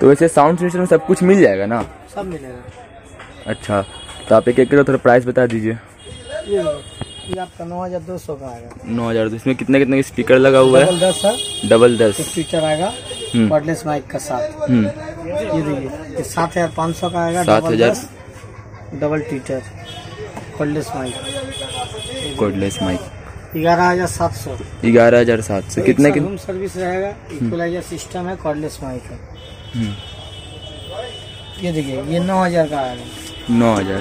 तो वैसे sound system सब कुछ मिल जाएगा ना? सब मिलेगा। अच्छा, तो आप एक एक थोड़ा प्राइस बता दीजिए। ये आपका 9200 का आएगा। 9000। इसमें कितने कितने स्पीकर लगा हुआ है? डबल 10 स्पीकर आएगा कॉर्डलेस माइक का साथ। ये देखिए 7500 का आएगा। 7000 डबल ट्विटर कॉर्डलेस माइक। 11700। 11700 कितने की रूम सर्विस रहेगा। इक्वलाइजर सिस्टम है, कॉर्डलेस माइक है। ये देखिए ये 9000 का आएगा। 9000।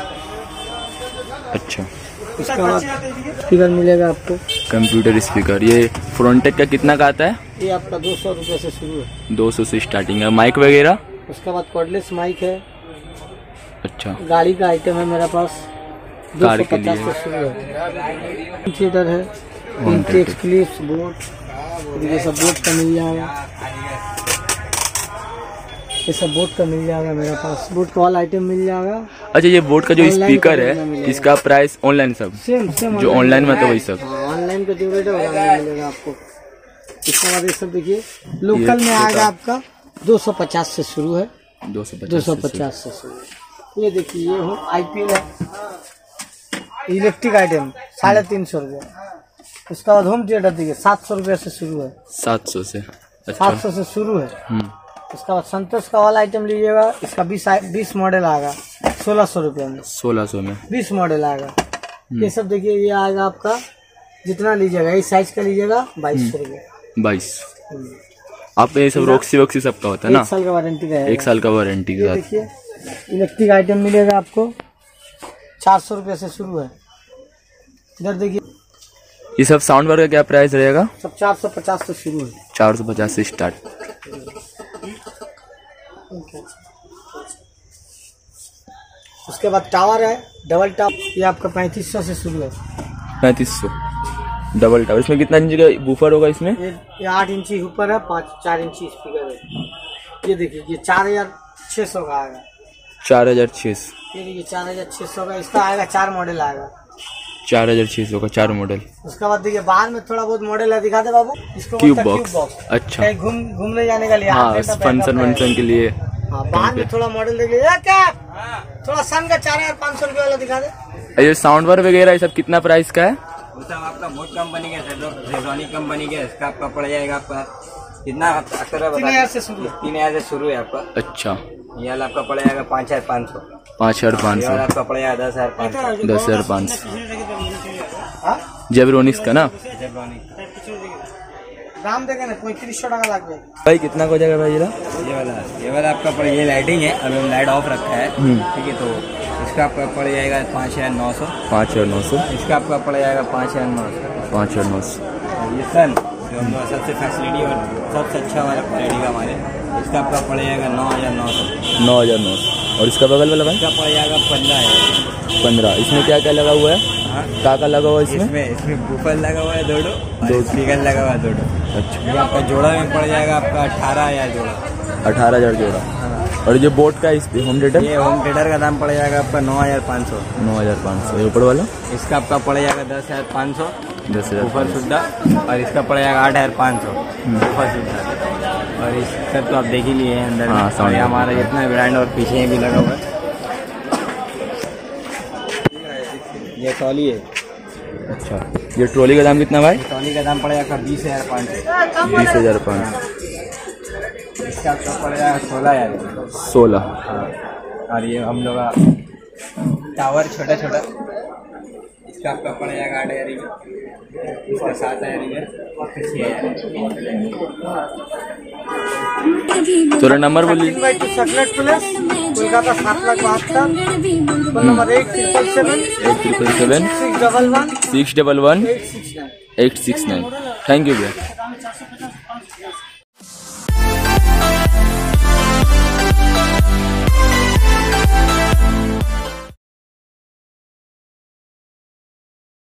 अच्छा, इसके बाद स्पीकर मिलेगा आपको, कंप्यूटर स्पीकर। ये फ्रंटेक का कितना का आता है? ये आपका 200 रुपये से शुरू है। 200 से स्टार्टिंग है। माइक वगैरह? उसके बाद कॉर्डलेस माइक है। अच्छा, गाड़ी का आइटम है मेरे पास, कार के 250 लिए से शुरू है। थिएटर है, इंटेक्स क्लिप्स, बोर्ड, ये सब बोर्ड का मिल जाएगा। ये सब बोर्ड का मिल जाएगा मेरे पास, बोर्ड का ऑल आइटम मिल जाएगा। अच्छा, ये बोर्ड का जो स्पीकर है इसका प्राइस ऑनलाइन सब सेम जो ऑनलाइन में तो वही सब? ऑनलाइन का जो रेट है मिलेगा आपको। इसके बाद ये सब देखिए लोकल में आएगा आपका 250 से शुरू है। 250 से शुरू है। ये देखिए ये हो आईपीएल है, इलेक्ट्रिक आइटम 350 रुपये। उसका बाद होम थिएटर देखिए 700 रुपये से शुरू है। 700 से? 700 से शुरू है। उसका बाद संतोष का वाला आइटम लीजिएगा, इसका 20 मॉडल आएगा 1600 रुपये में। 1600 में 20 मॉडल आएगा। ये सब देखिए ये आएगा आपका जितना लीजिएगा, इस साइज का लीजिएगा 2200 रुपये। 22। आप ये सब रॉक्सी वॉक्सी सबका होता है ना? 1 साल का वारंटी का है। 1 साल का वारंटी का। देखिए इलेक्ट्रिक आइटम मिलेगा आपको 400 रुपये से शुरू है। इधर देखिए ये सब साउंड बार का क्या प्राइस रहेगा? सब 450 से शुरू है। 450 से स्टार्ट। उसके बाद टावर है, डबल टावर, ये आपका 3500 से शुरू है। 3500 डबल टावर। इसमें कितना इंच का बूफर होगा? इसमें ये 8 इंची ऊपर है, 4 इंची स्पीकर है। ये देखिए ये 4600 का आएगा। 4600। ये देखिए 4600 का, इसका आएगा 4 मॉडल आएगा। 4600 का 4 मॉडल। उसके बाद देखिए बाहर में थोड़ा बहुत मॉडल है, दिखा दे बाबू। इसको क्यूब बॉक्स। अच्छा, घूमने जाने के लिए, फंक्शन वंक्शन के लिए। हाँ, बाहर में थोड़ा मॉडल देखिए। क्या थोड़ा सन का 4500 रुपये वाला दिखा दे। ये साउंड बार वगैरह ये सब कितना प्राइस का है? वो सब आपका बहुत कंपनी का है, जेब्रानिक कंपनी का। इसका आपका पड़ जाएगा आपका कितना? 3000 से शुरू है। 3000 से शुरू है आपका। अच्छा, ये वाला आपका पड़ जाएगा 5500। 5500 आपका पड़ जाएगा 10500। 10500 जेब्रोनिक्स का ना? दाम देखे ना 3500 टाका लगे भाई। कितना हो जाएगा भाई? ये वाला आपका पड़, ये लाइटिंग है, अभी हम लाइट ऑफ रखा है, ठीक है। तो इसका आपका पड़ जाएगा 5900। 5900। इसका आपका पड़ जाएगा 5900। 5900। ये सन जो हम सबसे फैसिलिटी और सबसे अच्छा हमारा क्वालिटी का हमारे, इसका आपका पड़ जाएगा 9900। 9900। और इसका बगल वाला भाई? इसका पड़ जाएगा 15000। 15। इसमें क्या क्या लगा हुआ है? क्या लगा हुआ है इसमें? इसमें बूफर लगा हुआ है 2 स्पीकर लगा हुआ है 2। अच्छा, ये आपका जोड़ा में पड़ जाएगा आपका 18000 जोड़ा। 18000 जोड़ा। और ये बोट का होम थिएटर? ये होम थिएटर का दाम पड़ जाएगा आपका 9500। 9500। ये ऊपर वाला? इसका आपका पड़ जाएगा 10500। 10000 ऊपर सुद्धा। और इसका पड़ जाएगा 8500 ऊपर सुद्धा। और इसका तो आप देख ही लिए हैं अंदर। हाँ, और हमारा जितना ब्रांड और पीछे भी लगा हुआ है। ये ट्रॉली है। अच्छा, ये ट्रॉली का दाम कितना भाई? ट्रॉली का दाम पड़ेगा 20500। 20500। इसका आपका पड़ेगा 16000। 16। हाँ। और ये हम लोग टावर छोटा छोटा, इसका आपका पड़ जाएगा 8000। इसका 7000 और 6000। थोड़ा नंबर बोलिए। Chocolate plus Kolkata 772। Phone number 8777 611 611 869। Thank you भैया।